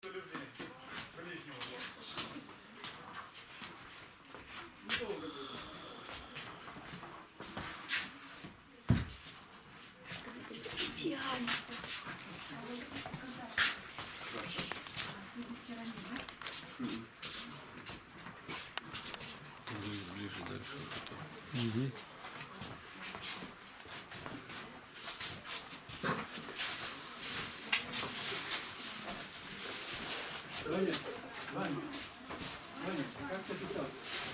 Ближе дальше. Ваня, Ваня, Ваня, как ты писал?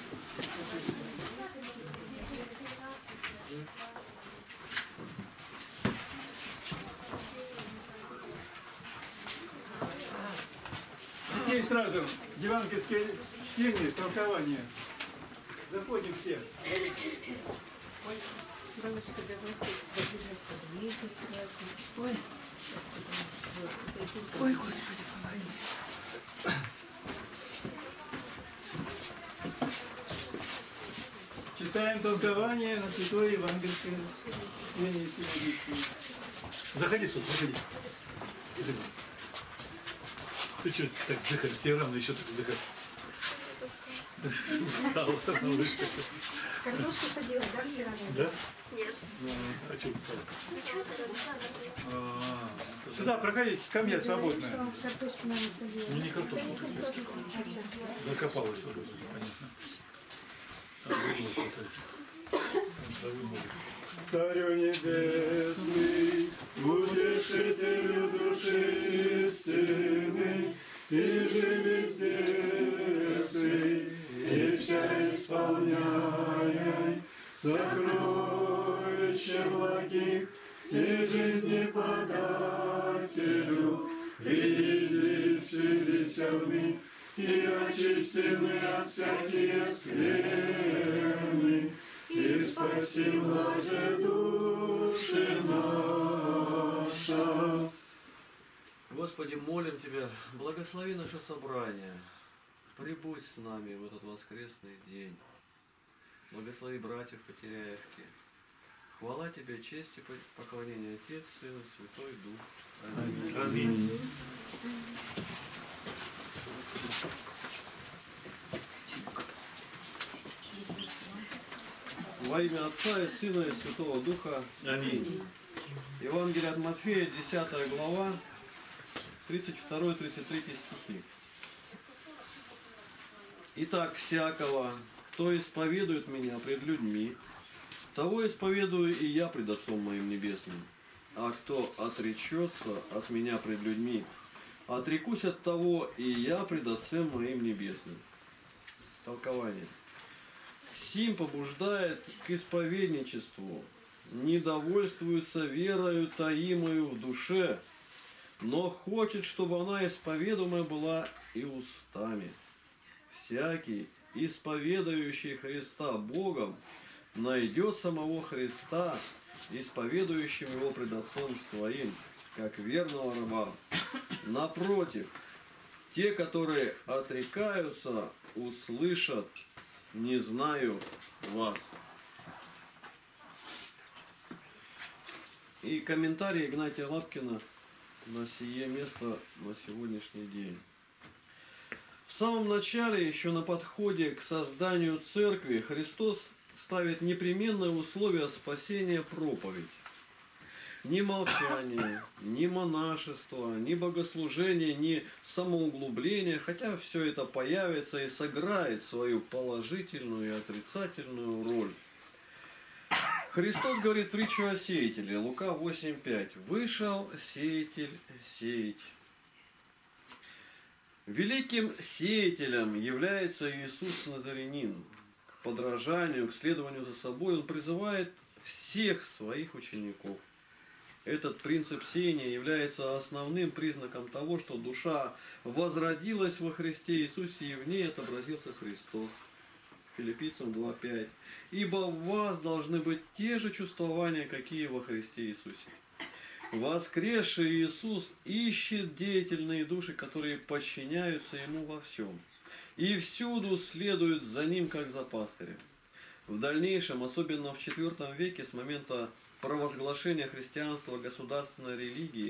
Детей сразу, евангельские чтения, толкования. Заходим все. Бабушка, давай подвигайся ближе сразу. Ой, сейчас ты. Ой, Господи, помоги. Читаем толкование на Святое Евангельское чтение синодическое. Заходи сюда, заходи. Ты что так вздыхаешь? Тебе рано еще так вздыхать. Устала, малышка. Картошку садила, да, вчера? Да? Нет. А что устала? Сюда проходите, скамья свободная. Картошку надо садила. Ну не картошку, накопалась вроде, понятно. Там выгнулась какая-то. Царю небесный, утешителю души истины, и же вездесный, и вся исполняй сокровища благих, и жизни подателю, приди вселися в них, и очистены от всякие скверны, и спаси блаже души наша. Господи, молим Тебя, благослови наше собрание, прибудь с нами в этот воскресный день. Благослови братьев Потеряевки. Хвала Тебе, честь и поклонение Отец, Сын и Святой Дух. Аминь. Аминь. Во имя Отца и Сына и Святого Духа. Аминь. Евангелие от Матфея, 10 глава, 32-33 стихи. Итак, всякого, кто исповедует меня пред людьми, того исповедую и я пред Отцом моим Небесным. А кто отречется от меня пред людьми, отрекусь от того и я пред Отцем моим Небесным. Толкование. Сим побуждает к исповедничеству, не довольствуется верою таимою в душе, но хочет, чтобы она исповедуемая была и устами. Всякий, исповедующий Христа Богом, найдет самого Христа, исповедующим Его пред Отцом Своим, как верного раба. Напротив, те, которые отрекаются, услышат: «Не знаю вас». И комментарий Игнатия Лапкина на сие место на сегодняшний день. В самом начале, еще на подходе к созданию церкви, Христос ставит непременное условие спасения — проповедь. Ни молчание, ни монашество, ни богослужение, ни самоуглубление, хотя все это появится и сыграет свою положительную и отрицательную роль. Христос говорит притчу о сеятеле, Лука 8:5. «Вышел сеятель сеять». Великим сеятелем является Иисус Назарянин. К подражанию, к следованию за собой Он призывает всех своих учеников. Этот принцип сеяния является основным признаком того, что душа возродилась во Христе Иисусе, и в ней отобразился Христос. Филиппийцам 2:5. «Ибо в вас должны быть те же чувствования, какие во Христе Иисусе». Воскресший Иисус ищет деятельные души, которые подчиняются Ему во всем, и всюду следуют за Ним, как за пастырем. В дальнейшем, особенно в IV веке, с момента провозглашения христианства государственной религии,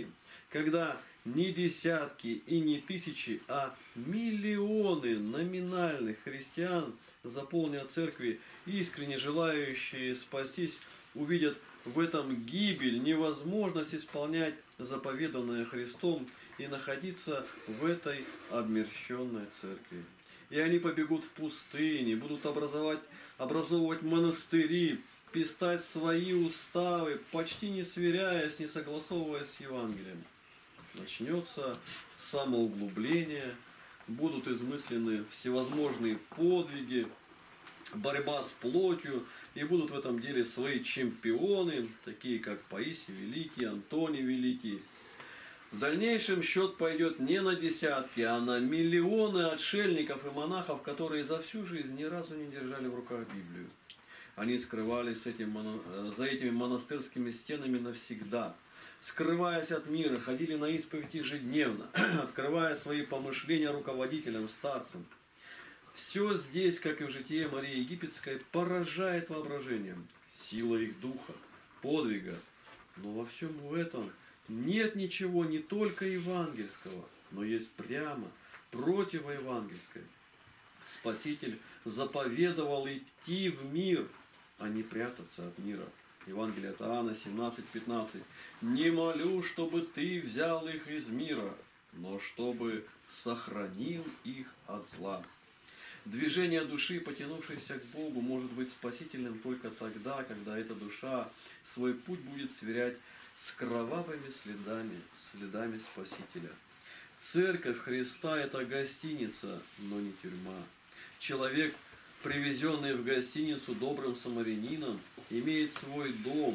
когда не десятки и не тысячи, а миллионы номинальных христиан заполнят церкви, искренне желающие спастись, увидят в этом гибель, невозможность исполнять заповеданное Христом и находиться в этой обмерщенной церкви. И они побегут в пустыни, будут образовывать монастыри, писать свои уставы, почти не сверяясь, не согласовываясь с Евангелием. Начнется самоуглубление, будут измыслены всевозможные подвиги, борьба с плотью, и будут в этом деле свои чемпионы, такие как Паисий Великий, Антоний Великий. В дальнейшем счет пойдет не на десятки, а на миллионы отшельников и монахов, которые за всю жизнь ни разу не держали в руках Библию. Они скрывались за этими монастырскими стенами навсегда. Скрываясь от мира, ходили на исповедь ежедневно, открывая свои помышления руководителям, старцам. Все здесь, как и в житии Марии Египетской, поражает воображением. Сила их духа, подвига. Но во всем этом нет ничего не только евангельского, но есть прямо противоевангельское. Спаситель заповедовал идти в мир, а не прятаться от мира. Евангелие от Иоанна 17:15. «Не молю, чтобы ты взял их из мира, но чтобы сохранил их от зла». Движение души, потянувшейся к Богу, может быть спасительным только тогда, когда эта душа свой путь будет сверять с кровавыми следами Спасителя. Церковь Христа – это гостиница, но не тюрьма. Человек, привезенный в гостиницу добрым самарянином, имеет свой дом,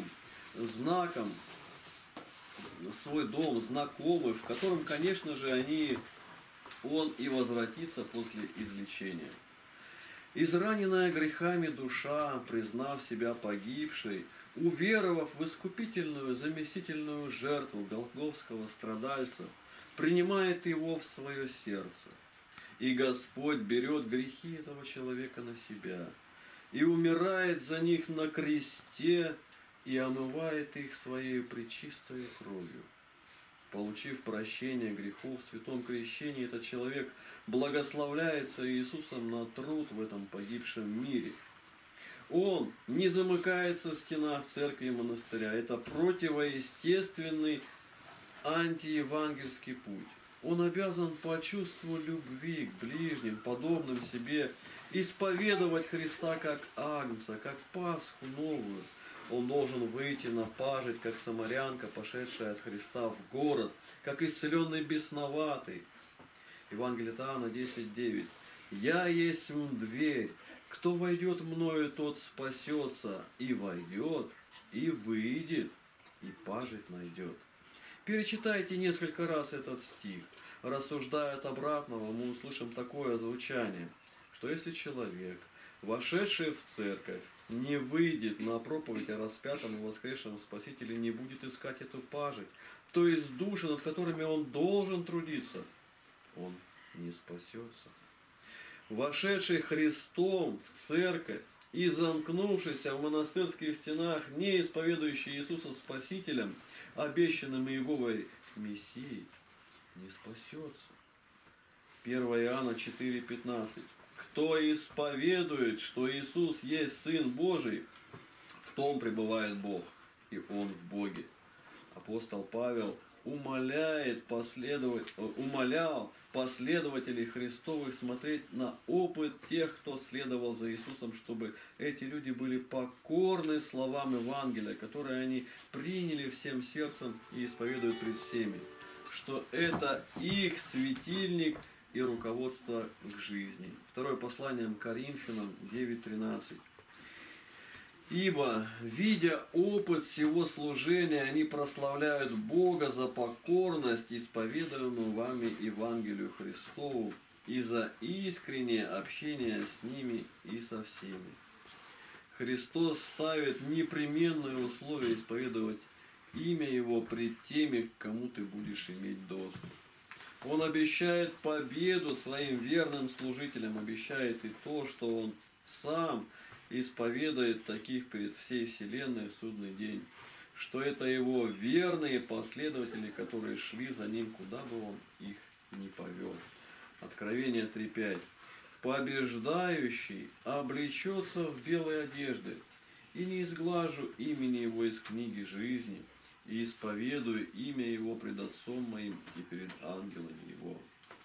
знакомый, в котором, конечно же, он и возвратится после излечения. Израненная грехами душа, признав себя погибшей, уверовав в искупительную заместительную жертву голгофского страдальца, принимает его в свое сердце. И Господь берет грехи этого человека на себя и умирает за них на кресте и омывает их своей пречистой кровью. Получив прощение грехов в святом крещении, этот человек благословляется Иисусом на труд в этом погибшем мире. Он не замыкается в стенах церкви и монастыря. Это противоестественный антиевангельский путь. Он обязан по чувству любви к ближним, подобным себе, исповедовать Христа как Агнца, как Пасху новую. Он должен выйти на пажить, как самарянка, пошедшая от Христа в город, как исцеленный бесноватый. Евангелие от Иоанна 10:9. «Я есть дверь, кто войдет мною, тот спасется, и войдет, и выйдет, и пажить найдет». Перечитайте несколько раз этот стих. Рассуждая от обратного, мы услышим такое звучание, что если человек, вошедший в церковь, не выйдет на проповедь о распятом и воскресшем Спасителе, не будет искать эту пажить, то есть души, над которыми он должен трудиться, он не спасется. Вошедший Христом в церковь и замкнувшийся в монастырских стенах, не исповедующий Иисуса Спасителем, обещанным Иеговой Мессией, не спасется. 1 Иоанна 4:15. Кто исповедует, что Иисус есть Сын Божий, в том пребывает Бог, и Он в Боге. Апостол Павел умолял последователей Христовых смотреть на опыт тех, кто следовал за Иисусом, чтобы эти люди были покорны словам Евангелия, которые они приняли всем сердцем и исповедуют пред всеми, что это их светильник и руководство к жизни. Второе послание к Коринфянам 9:13. «Ибо, видя опыт всего служения, они прославляют Бога за покорность исповедуемую вами Евангелию Христову и за искреннее общение с ними и со всеми». Христос ставит непременное условие исповедовать имя Его пред теми, к кому ты будешь иметь доступ. Он обещает победу своим верным служителям, обещает и то, что Он сам исповедает таких перед всей вселенной в судный день. что это его верные последователи, которые шли за ним, куда бы он их ни повел. Откровение 3.5. Побеждающий облечется в белые одежды, и не изглажу имени его из книги жизни, и исповедую имя его пред Отцом моим и перед ангелами его.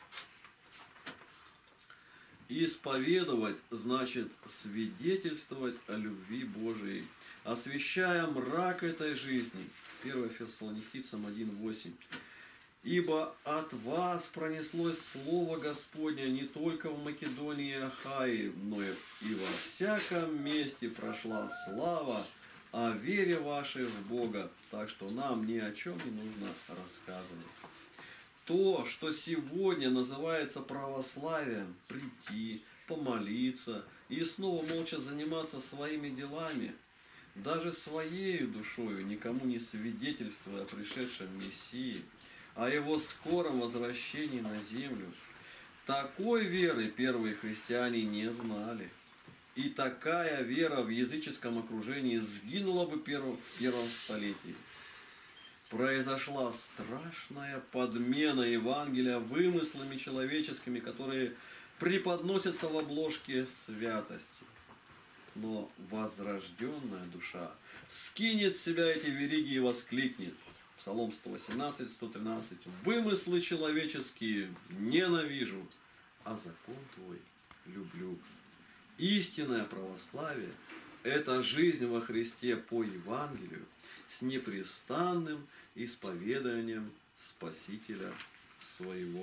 Исповедовать значит свидетельствовать о любви Божией, освещая мрак этой жизни. 1 Фессалоникийцам 1.8. Ибо от вас пронеслось слово Господне не только в Македонии и Ахае, но и во всяком месте прошла слава о вере вашей в Бога, так что нам ни о чем не нужно рассказывать. То, что сегодня называется православием, прийти, помолиться и снова молча заниматься своими делами, даже своей душою, никому не свидетельствуя о пришедшем Мессии, о его скором возвращении на землю, такой веры первые христиане не знали. И такая вера в языческом окружении сгинула бы в первом столетии. Произошла страшная подмена Евангелия вымыслами человеческими, которые преподносятся в обложке святости. Но возрожденная душа скинет с себя эти вериги и воскликнет. Псалом 118, 113. «Вымыслы человеческие ненавижу, а закон твой люблю». Истинное православие – это жизнь во Христе по Евангелию с непрестанным исповеданием Спасителя своего.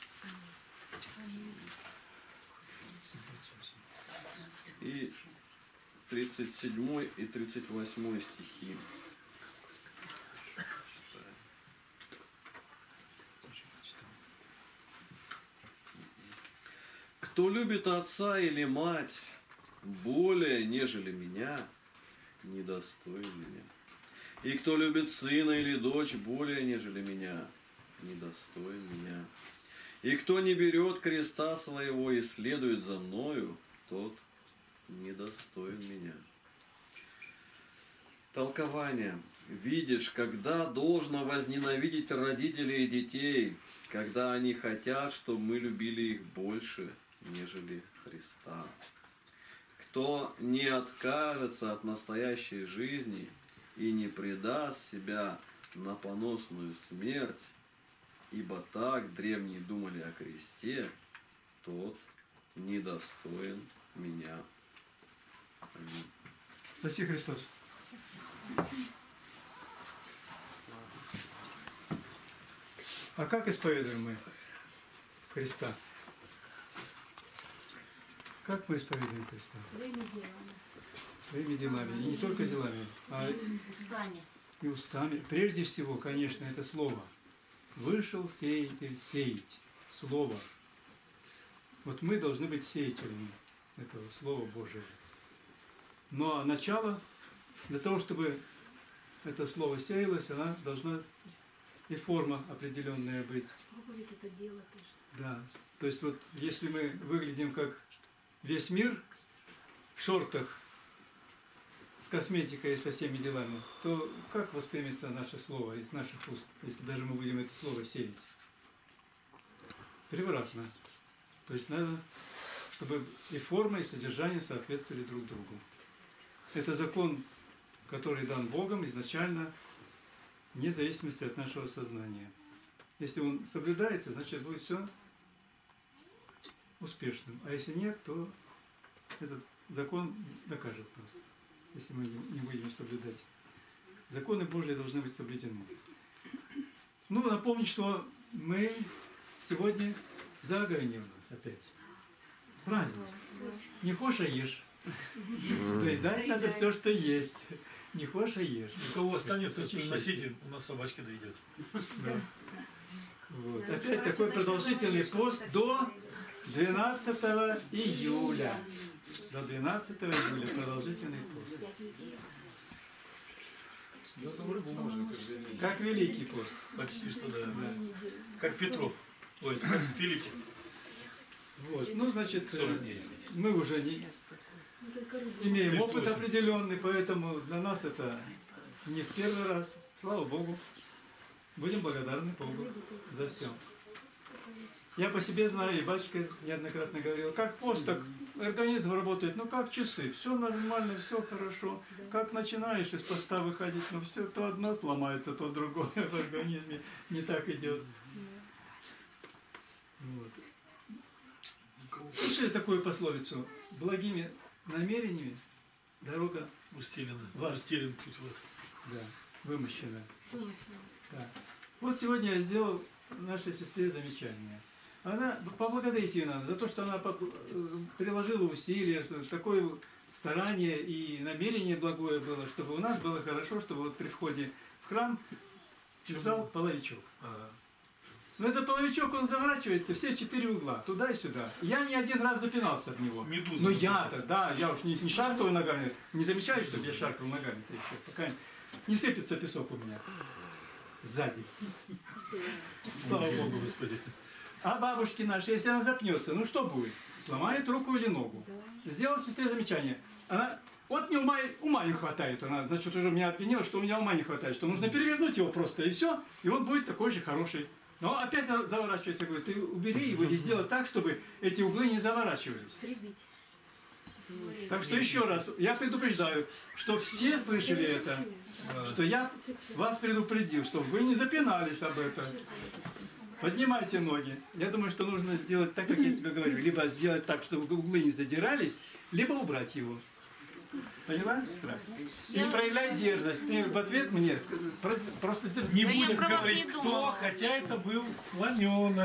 И 37 и 38 стихи. Кто любит отца или мать более, нежели меня, недостоин меня. И кто любит сына или дочь более, нежели меня, недостоин меня. И кто не берет креста своего и следует за мною, тот недостоин меня. Толкование. Видишь, когда должно возненавидеть родителей и детей, когда они хотят, чтобы мы любили их больше, нежели Христа. Кто не откажется от настоящей жизни и не предаст себя на поносную смерть, ибо так древние думали о кресте, тот недостоин меня. Аминь. Спаси Христос. А как исповедуем мы Христа? Как мы исповедуем Христа? Своими делами. Своими делами. И не только делами, а Устами. и устами. Прежде всего, конечно, это слово. Вышел сеятель сеять. Слово. Вот мы должны быть сеятелями этого Слова Божия. Но начало, для того, чтобы это слово сеялось, она должна и форма определенная быть. Пробовать это дело тоже. Да. То есть вот если мы выглядим как весь мир в шортах с косметикой и со всеми делами, то как воспримется наше слово из наших уст, если даже мы будем это слово сеять? Превратно. То есть надо, чтобы и форма, и содержание соответствовали друг другу. Это закон, который дан Богом изначально, вне зависимости от нашего сознания. Если он соблюдается, значит будет все успешным. А если нет, то этот закон докажет нас, если мы не будем соблюдать. Законы Божьи должны быть соблюдены. Ну, напомню, что мы сегодня заговение у нас опять. Праздник. Не хочешь, а ешь. Доедать надо все, что есть. Не хочешь, а ешь. У кого останется, приносите, у нас собачки дойдет. Да. Вот. Опять такой продолжительный пост до 12 июля. До 12 июля продолжительный пост. Ну, там рыбу можно, Как Великий пост. почти что да. Как Петров. Ой, как Филиппов. Вот. Ну, значит, 40 дней. мы уже не имеем опыт определенный, поэтому для нас это Не в первый раз. Слава Богу. Будем благодарны Богу за все. Я по себе знаю, и батюшка неоднократно говорил, как пост, так организм работает, ну как часы, все нормально, все хорошо. Как начинаешь из поста выходить, ну все, то одно сломается, то другое в организме не так идет. Вот. Слышали такую пословицу? Благими намерениями дорога Устелен путь. Вот. да, вымощена. Да. Вот сегодня я сделал нашей сестре замечание. Она, поблагодарить ее надо за то, что она приложила усилия, что такое старание и намерение благое было, чтобы у нас было хорошо, чтобы вот при входе в храм лежал половичок. Но этот половичок, он заворачивается все 4 угла, туда и сюда. Я не один раз запинался об него. Медуза Но называется. я-то, да, я уж не шаркаю ногами. Не замечаю, чтобы я шаркал ногами-то еще, пока не сыпется песок у меня сзади. Слава Богу, Господи. А бабушки наши, если она запнется, ну что будет? Сломает руку или ногу? Сделал сестре замечание. Она, вот мне ума не хватает. Она, значит, уже меня обвинила, что у меня ума не хватает, что нужно перевернуть его просто, и все, и он будет такой же хороший. Но опять заворачивается, говорит, ты убери его и сделай так, чтобы эти углы не заворачивались. Так что еще раз, я предупреждаю, что все слышали это, что я вас предупредил, чтобы вы не запинались об этом. Поднимайте ноги. Я думаю, что нужно сделать так, как я тебе говорю. Либо сделать так, чтобы углы не задирались, либо убрать его. Поняла, сестра? И не проявляй дерзость. Ты в ответ мне просто Не Да я будем про вас говорить, не кто, думала. хотя это был слоненок.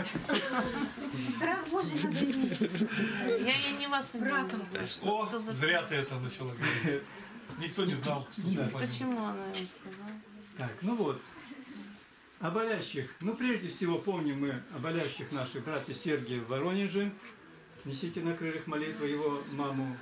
Страх Божий надо иметь. Я не вас Братом. О, Кто за- зря ты это начала говорить. Никто не знал, что ты слоненок. Почему она вам сказала? Так, ну вот. О болящих. Ну, прежде всего, помним мы о болящих наших братьев Сергия в Воронеже. Несите на крыльях молитвы его маму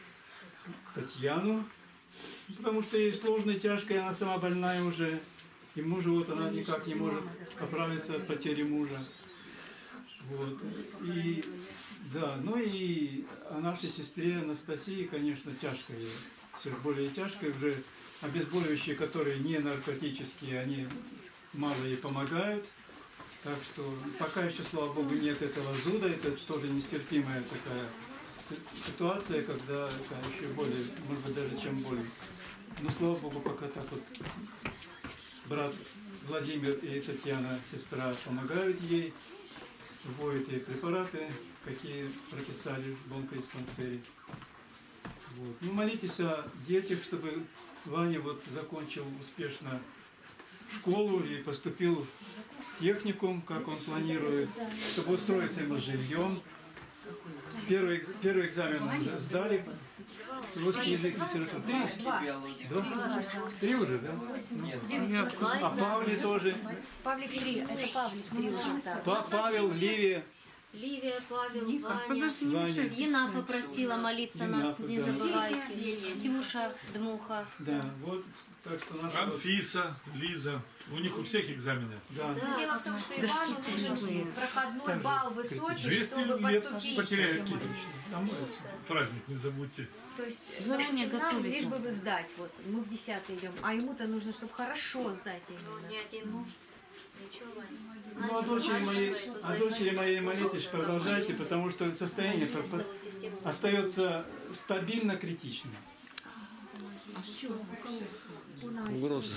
Татьяну, потому что ей сложно и тяжко, и она сама больная уже. И мужу вот она никак не может оправиться от потери мужа. Вот. И да, ну и о нашей сестре Анастасии, конечно, тяжко ей. Все более тяжко, уже обезболивающие, которые не наркотические, они мало ей помогают. Так что пока еще, слава Богу, нет этого зуда, это тоже нестерпимая такая ситуация, когда это еще более, может быть, даже чем более. Но слава Богу, пока так вот брат Владимир и Татьяна, сестра, помогают ей, вводят ей препараты, какие прописали в онкодиспансере. Вот. Ну, молитесь о детях, чтобы Ваня вот закончил успешно школу и поступил в техникум, как он планирует, чтобы устроиться ему с жильем. Первый экзамен уже сдали. Русский язык, литература. 3? Да? 3 уже, да? А Павле тоже. Павлик 3, это Павлик 3 уже стал. Павел, Ливия, Ливия, Павел, Ваня. Ваня. Енафа просила молиться нас, Енафа, не да. забывайте. Ксюша, Дмуха. Да, вот. Так что наша вот, Анфиса, Лиза. У них у всех экзамены. да. Дело в том, что Ивану нужен проходной балл высокий, 200 чтобы лет поступить. потеряете. Праздник не забудьте. То есть, Заранее допустим, нам готовить лишь бы надо. вы сдать, вот, мы в 10-й идем, а ему-то нужно, чтобы хорошо сдать именно. Не один. Ничего, Ваня. Ну, о дочери моей молитесь, продолжайте, потому что состояние остается стабильно критичным. Угроза.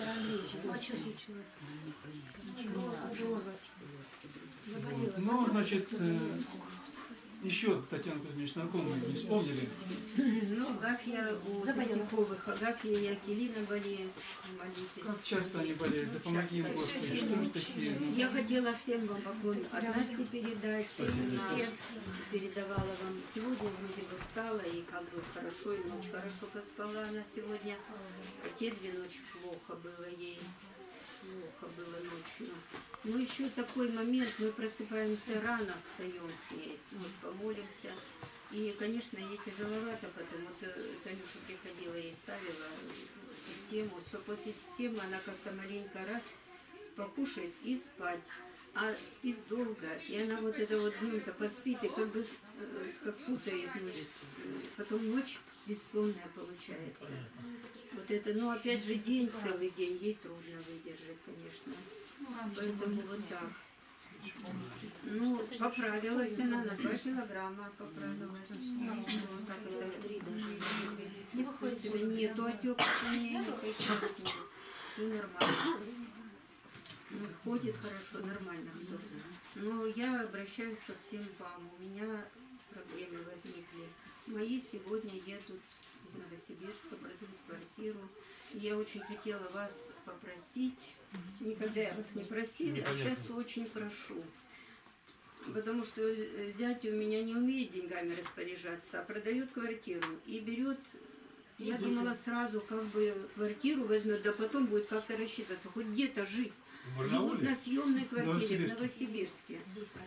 Ну, значит, еще, Татьяна Кузьмична, о ком мы не вспомнили? Ну, Агафья у Третьяковых, Агафья и Акелина болеют, молитесь. Как часто они болеют? Да помоги им, Господи, что ж такие? Ну, Я хотела всем вам поклон от Насти передать, иммунитет передавала вам. Сегодня вроде бы встала и как бы хорошо, и ночь хорошо поспала она сегодня. Те 2 ночи плохо было ей, плохо было ночью. Но еще такой момент, мы просыпаемся рано, встаем с ней, вот, помолимся. И, конечно, ей тяжеловато, потому что Танюша приходила и ставила систему. Все, после системы она как-то маленько раз покушает и спать. а спит долго. И она вот это вот днем-то поспит и как бы как путает ночь. Потом ночь бессонная получается. Вот это, ну опять же день, целый день, ей трудно выдержать, конечно. Поэтому вот так. Ну, поправилась она на 2 килограмма, поправилась. Вот так это 3 даже. Не выходит себе, нету отеков у нее, никаких. Все нормально. Ну, ходит хорошо, нормально все. Но я обращаюсь ко всем вам. У меня проблемы возникли. Мои сегодня едут из Новосибирска, продают квартиру. Я очень хотела вас попросить, никогда я вас не просила, а сейчас очень прошу. Потому что зять у меня не умеет деньгами распоряжаться, а продает квартиру и берет, я думала сразу как бы квартиру возьмет, да потом будет как-то рассчитываться, хоть где-то жить. Живут на съемной квартире в Новосибирске.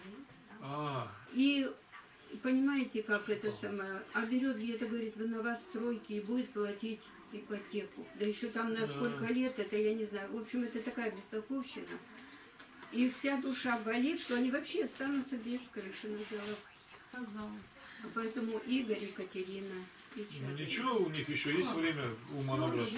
И понимаете, как это самое, а берет где-то, говорит, в новостройке и будет платить ипотеку. Да еще там на сколько лет, это я не знаю. В общем, это такая бестолковщина. И вся душа болит, что они вообще останутся без крыши над головой. Поэтому Игорь, Екатерина. Ну ничего, у них еще есть время ума набраться.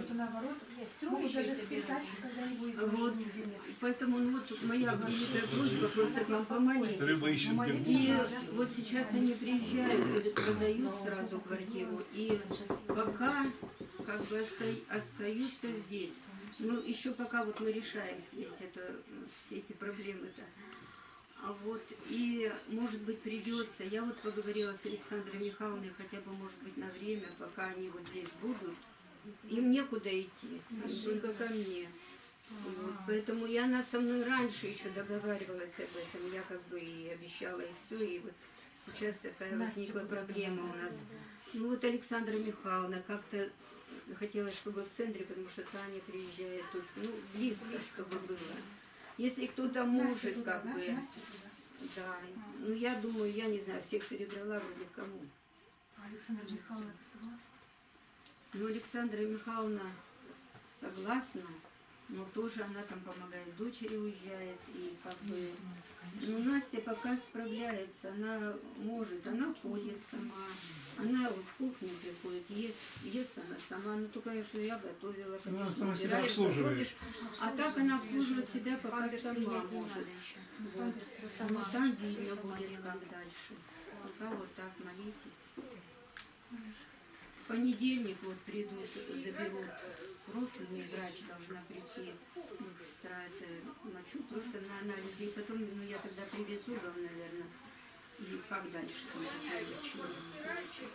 Вот, поэтому ну, вот моя великая просьба просто к вам помолитесь. И вот сейчас они приезжают и продают сразу квартиру. И пока как бы остаются здесь. Ну, еще пока вот мы решаем здесь все эти проблемы-то. А вот, и, может быть, придется, я вот поговорила с Александрой Михайловной, хотя бы, может быть, на время, пока они вот здесь будут, им некуда идти, только ко мне. Вот, поэтому и она со мной раньше еще договаривалась об этом, я как бы и обещала, и все, и вот сейчас такая возникла проблема у нас. Ну вот Александра Михайловна как-то хотелось, чтобы в центре, потому что Таня приезжает тут, ну, близко, чтобы было. Если кто-то может, как бы, да, ну я думаю, я не знаю, всех перебрала вроде кому. Александра Михайловна согласна? Ну, Александра Михайловна согласна, но тоже она там помогает, дочери уезжает, и как бы, ну, Настя пока справляется, она может, она ходит сама, она вот в кухню приходит, ест она сама, ну, то, конечно, я готовила, конечно, сама себя убираешь, обслуживает. готовишь, а так она обслуживает себя пока сама может. Вот. Ну, там видно будет, как дальше. Пока вот так молитесь. В понедельник вот придут, заберут кровь, мне врач должна прийти, медсестра это мочу просто на анализе, и потом, ну я тогда привезу вам, наверное, и как дальше там лечение,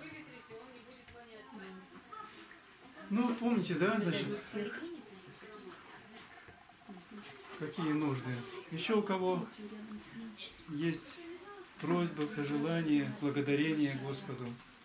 Ну, помните, да, значит, какие нужды. Еще у кого есть просьбы, пожелания, благодарения Господу.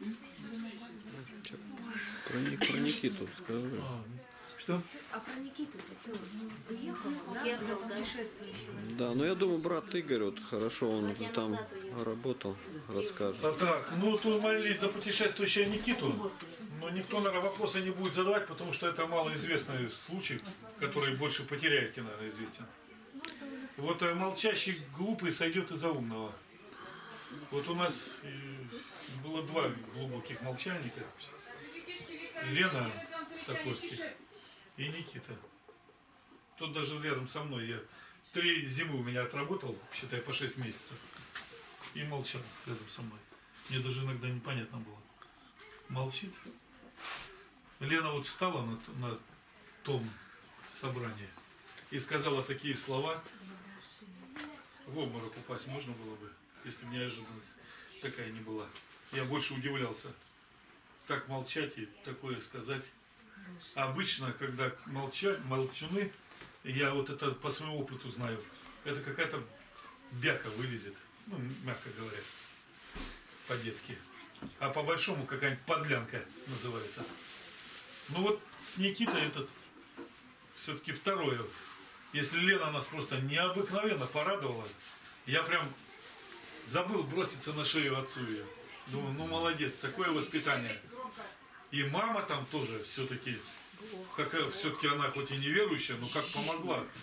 Про Никиту скажи. Что? А про Никиту-то что? Уехал, да? Уехал, да. Да, но я думаю, брат Игорь, вот хорошо, он там работал, расскажет. Так, ну тут молились за путешествующего Никиту, но никто, наверное, вопроса не будет задавать, потому что это малоизвестный случай, который больше потеряете, наверное, известен. Вот молчащий глупый сойдет из-за умного. Вот у нас было 2 глубоких молчальника. Лена Сокольских и Никита. Тут даже рядом со мной. Я 3 зимы у меня отработал, считай, по 6 месяцев. И молчал рядом со мной. Мне даже иногда непонятно было. Молчит. Лена вот встала на том собрании и сказала такие слова. В обморок упасть можно было бы, если бы неожиданность такая не была. Я больше удивлялся. Так молчать и такое сказать. Обычно, когда молчуны, я вот это по своему опыту знаю, это какая-то бяка вылезет, ну, мягко говоря, по-детски. А по-большому какая-нибудь подлянка называется. Ну вот с Никитой это все-таки второе. Если Лена нас просто необыкновенно порадовала, я прям забыл броситься на шею отцу ее. Думаю, ну молодец, такое воспитание. И мама там тоже все-таки, все-таки она хоть и неверующая, но как помогла.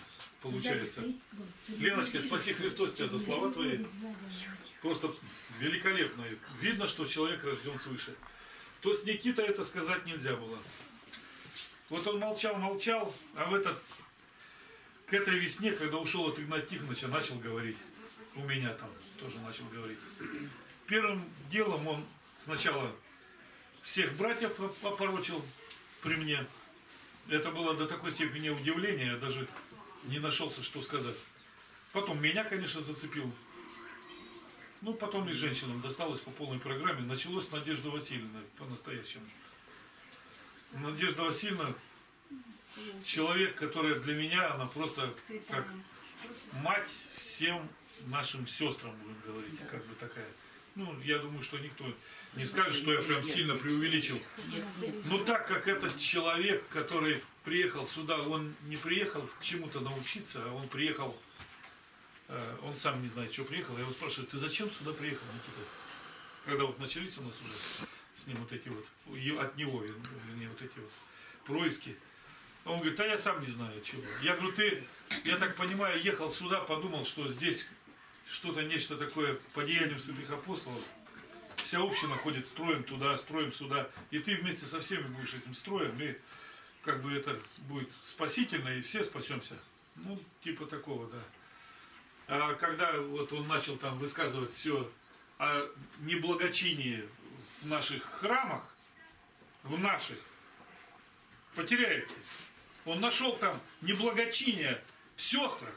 получается. Леночка, спаси Христос тебя за слова твои. Просто великолепно. Видно, что человек рожден свыше. То с Никитой это сказать нельзя было. Вот он молчал, а к этой весне, когда ушел от Игната Тихоновича, начал говорить. У меня там тоже начал говорить. Первым делом он сначала всех братьев опорочил при мне. Это было до такой степени удивления, я даже не нашелся, что сказать. Потом меня, конечно, зацепил. Ну, потом и женщинам досталось по полной программе. Началось с Надежды Васильевны по-настоящему. Надежда Васильевна, человек, который для меня, она просто как мать всем нашим сестрам, будем говорить, как бы такая. Ну, я думаю, что никто не скажет, что я прям сильно преувеличил. Но так как этот человек, который приехал сюда, он не приехал чему-то научиться, а он приехал, он сам не знает, что приехал. Я его спрашиваю, ты зачем сюда приехал, Никита? Когда вот начались у нас уже с ним вот эти вот, от него, вернее, вот эти вот происки. Он говорит, а я сам не знаю, чего. Я говорю, ты, я так понимаю, ехал сюда, подумал, что здесь что-то, нечто такое по деяниям святых апостолов. Вся община ходит строем туда, строем сюда. И ты вместе со всеми будешь этим строем. И как бы это будет спасительно, и все спасемся. Ну, типа такого, да. А когда вот он начал там высказывать все о неблагочинии в наших храмах, в наших, потеряете. Он нашел там неблагочиние в сестрах.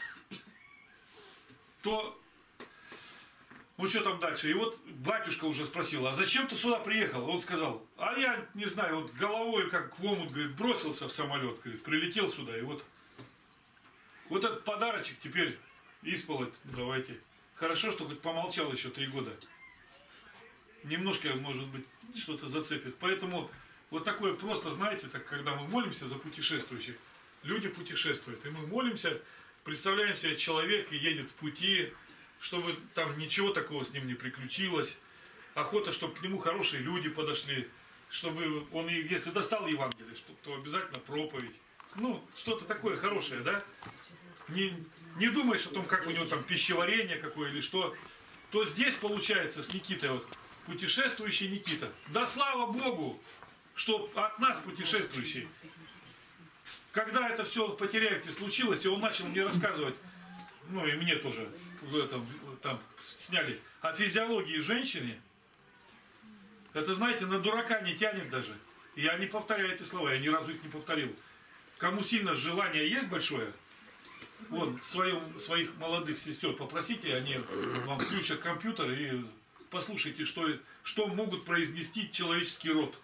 То, ну что там дальше? И вот батюшка уже спросил, а зачем ты сюда приехал? Он сказал, а я не знаю, вот головой как в омут, говорит, бросился в самолет, говорит, прилетел сюда, и вот этот подарочек теперь исполоть давайте. Хорошо, что хоть помолчал еще 3 года. Немножко, может быть, что-то зацепит. Поэтому вот такое просто, знаете, так, когда мы молимся за путешествующих, люди путешествуют, и мы молимся, представляем себе, человек едет в пути, чтобы там ничего такого с ним не приключилось. Охота, чтобы к нему хорошие люди подошли, чтобы он, если достал Евангелие, чтобы то обязательно проповедь. Ну, что-то такое хорошее, да? Не думаешь о том, как у него там пищеварение какое или что. То здесь получается с Никитой, вот, путешествующий Никита. Да слава Богу, что от нас путешествующий. Когда это все потеряете случилось, и он начал мне рассказывать, ну и мне тоже в этом, там сняли, о физиологии женщины, это, знаете, на дурака не тянет даже. Я не повторяю эти слова, я ни разу их не повторил. Кому сильно желание есть большое, вот, своих молодых сестер попросите, они вам включат компьютер и послушайте, что могут произнести человеческий род.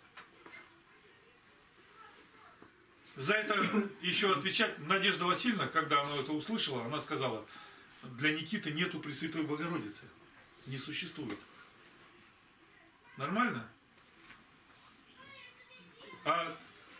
За это еще отвечать Надежда Васильевна, когда она это услышала, она сказала, для Никиты нету Пресвятой Богородицы. Не существует. Нормально? А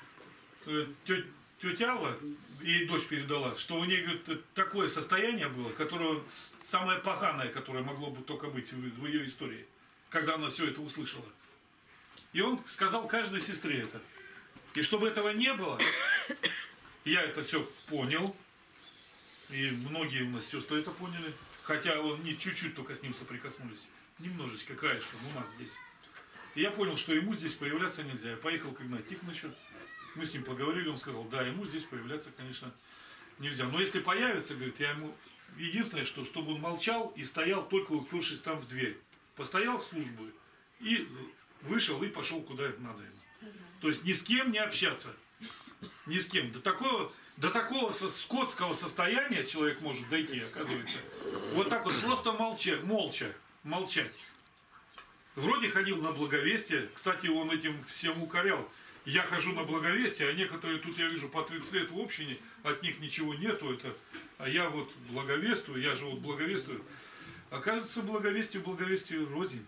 тетя Алла, ей дочь передала, что у нее, говорит, такое состояние было, которое самое поганое, которое могло бы только быть в ее истории, когда она все это услышала. И он сказал каждой сестре это. И чтобы этого не было, я это все понял, и многие у нас сестры это поняли, хотя он не чуть-чуть только с ним соприкоснулись, немножечко краешком у нас здесь. И я понял, что ему здесь появляться нельзя. Я поехал к Игнату Тихоновичу, мы с ним поговорили, он сказал, да, ему здесь появляться, конечно, нельзя. Но если появится, говорит, я ему, единственное, что, чтобы он молчал и стоял, только упершись там в дверь. Постоял в службу и вышел и пошел куда надо ему. То есть ни с кем не общаться. Ни с кем. До такого скотского состояния человек может дойти, оказывается. Вот так вот просто молчать. Вроде ходил на благовестие. Кстати, он этим всем укорял. Я хожу на благовестие, а некоторые тут, я вижу, по 30 лет в общине, от них ничего нету. А я вот благовествую, я же вот благовествую. Оказывается, благовестие рознь.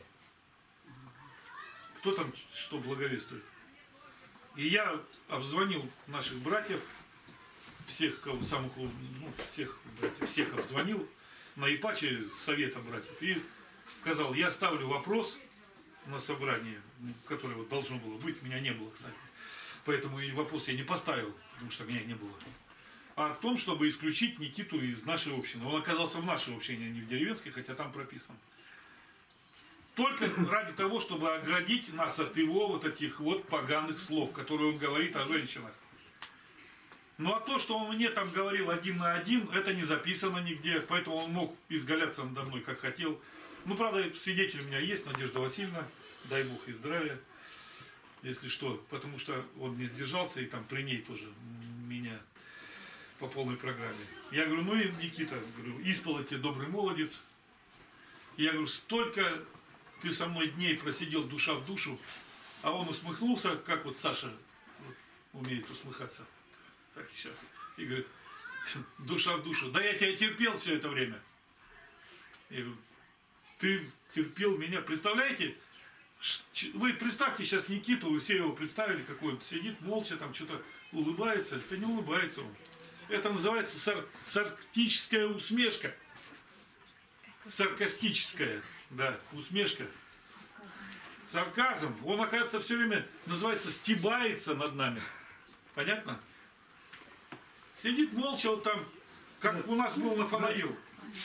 Кто там что благовествует? И я обзвонил наших братьев, всех, кого самых, всех братьев, всех обзвонил на Ипаче совета братьев и сказал, я ставлю вопрос на собрании, которое вот должно было быть, меня не было, кстати. Поэтому и вопрос я не поставил, потому что меня не было. о том, чтобы исключить Никиту из нашей общины. Он оказался в нашей общине, а не в деревенской, хотя там прописан. Только ради того, чтобы оградить нас от его вот таких вот поганых слов, которые он говорит о женщинах. Ну а то, что он мне там говорил 1 на 1, это не записано нигде, поэтому он мог изгаляться надо мной, как хотел. Ну, правда, свидетель у меня есть, Надежда Васильевна, дай Бог ей здравия, если что, потому что он не сдержался и там при ней тоже меня по полной программе. Я говорю, ну и Никита, говорю, исполоте добрый молодец. Я говорю, столько ты со мной дней просидел душа в душу, а он усмехнулся, как вот Саша умеет усмехаться. Так еще. И говорит, душа в душу. Да я тебя терпел все это время. Я говорю, ты терпел меня. Представляете? Вы представьте сейчас Никиту, вы все его представили, какой он сидит молча, там что-то улыбается. Это не улыбается он. Это называется саркастическая усмешка. Саркастическая, да, усмешка. Сарказм. Он, оказывается, все время называется стебается над нами. Понятно? Сидит молча вот там, как у нас был на Фанаил.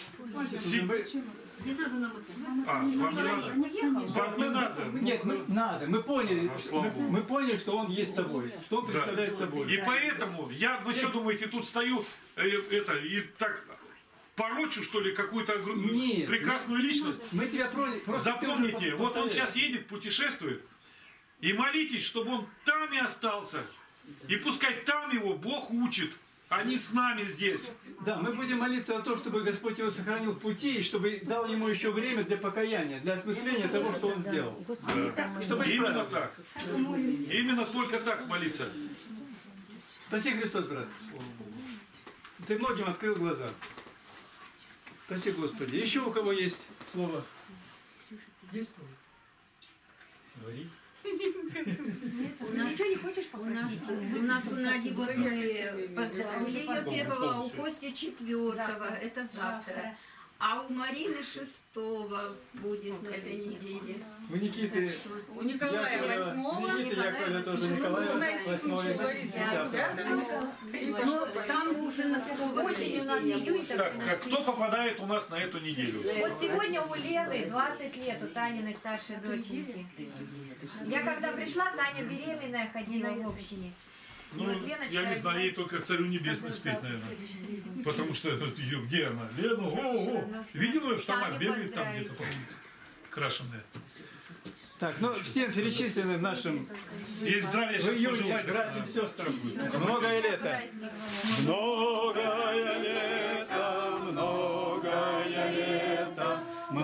Не надо нам это. Вам не надо? Вам не надо? Нет, надо. Мы поняли, что он есть собой, что он представляет собой. И поэтому, вы что думаете, тут стою и так порочу, что ли, какую-то прекрасную личность? Мы тебя просто запомните, вот он сейчас едет, путешествует, и молитесь, чтобы он там и остался. И пускай там его Бог учит, а не с нами здесь. Да, мы будем молиться о том, чтобы Господь его сохранил в пути, и чтобы дал ему еще время для покаяния, для осмысления того, что он сделал. Да. Чтобы именно так. Именно только так молиться. Спаси Христос, брат. Ты многим открыл глаза. Спаси Господи. Еще у кого есть слово? Есть слово? Говори. Ничего не хочешь попросить? У нас у Нади, вот мы поздравили ее 1-го, у Кости 4-го, это завтра. А у Марины 6-го будем на этой неделе. У Никиты... У Николая 8-го. Никита Яковлевна тоже Николая 8-го. Ну, там уже на воскресенье. Так, кто попадает у нас на эту неделю? Вот сегодня у Лены 20 лет, у Таниной старшей доченьки. Я когда пришла, Таня беременная ходила в общине. Ну, я не знаю, ей только Царю Небесный спеть, наверное. Потому что ее, где она? Лена, видела ее, что она бегает там где-то по улице, крашеная. Так, ну всем перечисленным нашим и здравия, в июне братьям и сестрам многое лето. Многое лето, многое лето,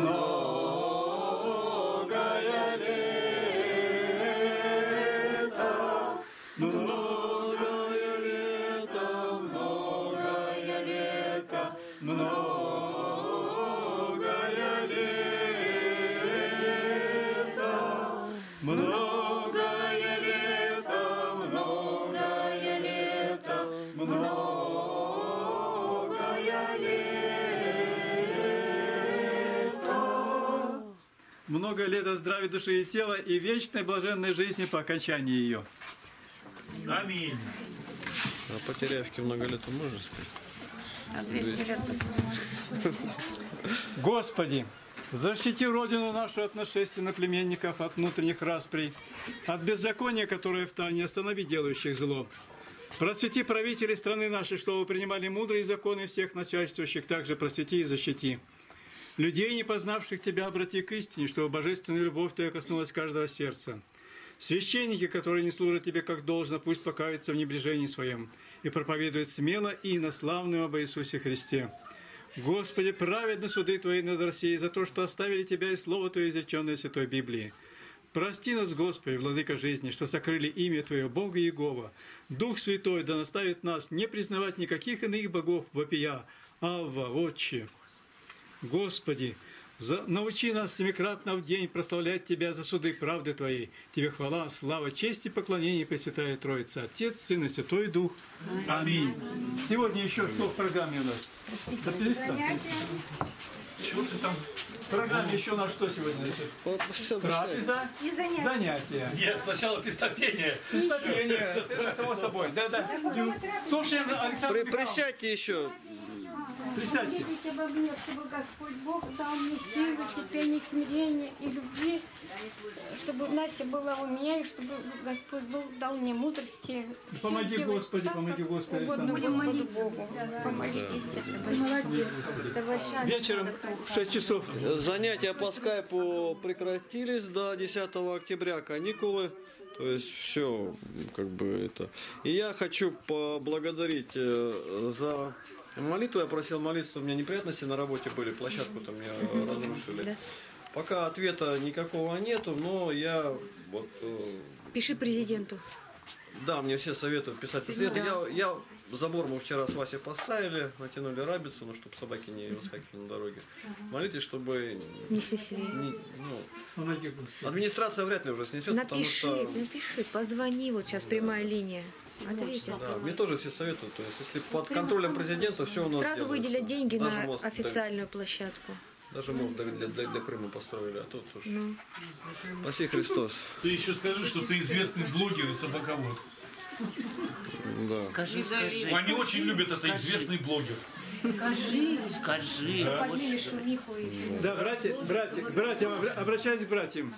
многое лето, многое лето, многое лето, многое лето, многое лето, многое лето, многое лето. Много лета здравия души и тела и вечной блаженной жизни по окончании ее. Аминь. А по Теряевке много лет можно спеть? А 200 лет Господи, защити Родину нашу от нашествия наплеменников, от внутренних расприй, от беззакония, которое в тайне, останови делающих зло. Просвети правителей страны нашей, чтобы принимали мудрые законы всех начальствующих, также просвети и защити. Людей, не познавших Тебя, обрати к истине, чтобы божественная любовь Твоя коснулась каждого сердца. Священники, которые не служат Тебе как должно, пусть покаются в небрежении своем и проповедуют смело и на славном об Иисусе Христе. Господи, праведны суды Твои над Россией за то, что оставили Тебя и Слово Твое, изреченное в Святой Библии. Прости нас, Господи, Владыка жизни, что сокрыли имя Твое, Бога Иегова. Дух Святой да наставит нас не признавать никаких иных богов, вопия, Авва, Отче. Господи, научи нас семикратно в день прославлять Тебя за суды правды Твоей. Тебе хвала, слава, честь и поклонение, Пресвятая Троица, Отец, Сын и Святой Дух. Аминь. Сегодня еще что в программе у нас? Чего ты там? В программе еще на что сегодня? Трапеза И занятия. занятия. Нет, сначала песнопение. Песнопение, это само собой. Да. Слушаем Александр Михайлович. Присядьте еще. Присядьте. Молитесь обо мне, чтобы Господь Бог дал мне силы, терпение, смирение и любви, чтобы Настя была у меня, и чтобы Господь Бог дал мне мудрости. Помоги, Господи, помоги, Господи, Угодно Александр. Господу Богу. Помолитесь. Молодец. Это большая Вечером в 6 часов. Занятия по скайпу прекратились до 10 октября, каникулы. То есть все, как бы это. И я хочу поблагодарить за молитву. Я просил молиться, у меня неприятности на работе были, площадку там мне разрушили. Пока ответа никакого нету, но я вот... Пиши президенту. Да, мне все советуют писать президенту. Я забор мы вчера с Васей поставили, натянули рабицу, ну, чтобы собаки не выскакивали на дороге. Молитесь, чтобы... Не сесили. Помоги, Господи. Администрация вряд ли уже снесет, Напиши, потому что... напиши, позвони, вот сейчас прямая линия. Ответят. Да, мне тоже все советуют, то есть если под контролем президента все у нас Сразу делается. выделят деньги Даже на мост официальную площадку. Даже мост для Крыма построили, а тут уж... Спаси Христос. Ты еще скажи, что ты известный блогер и собаковод. Да. Скажи. Они очень любят это, известный блогер. Скажи. Подняли шумиху и... Да, братья, обращаюсь к братьям.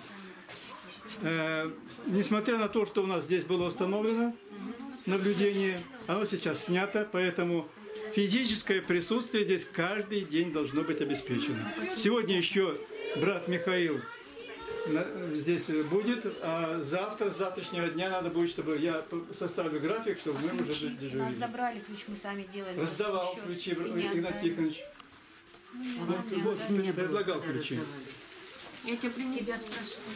Несмотря на то, что у нас здесь было установлено наблюдение, оно сейчас снято, поэтому физическое присутствие здесь каждый день должно быть обеспечено. Сегодня еще брат Михаил здесь будет, а завтра, с завтрашнего дня надо будет, чтобы я составлю график, чтобы мы уже Нас дежурили. забрали ключ, мы сами делали. Раздавал Счет ключи принять, Игнат да. Тихонович. Вот, предлагал ключи. Я тебя спрашиваю.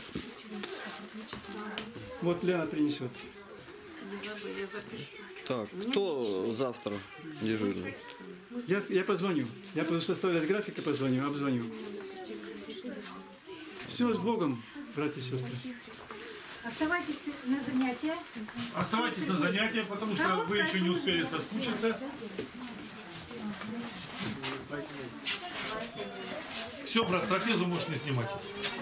Вот Лена принесет. Так, кто завтра дежурный? Я позвоню. Я буду составлять график и позвоню, обзвоню. Все с Богом, братья и сестры. Оставайтесь на занятия. Оставайтесь на занятия, потому что вы еще не успели соскучиться. Все, брат, трапезу можешь не снимать.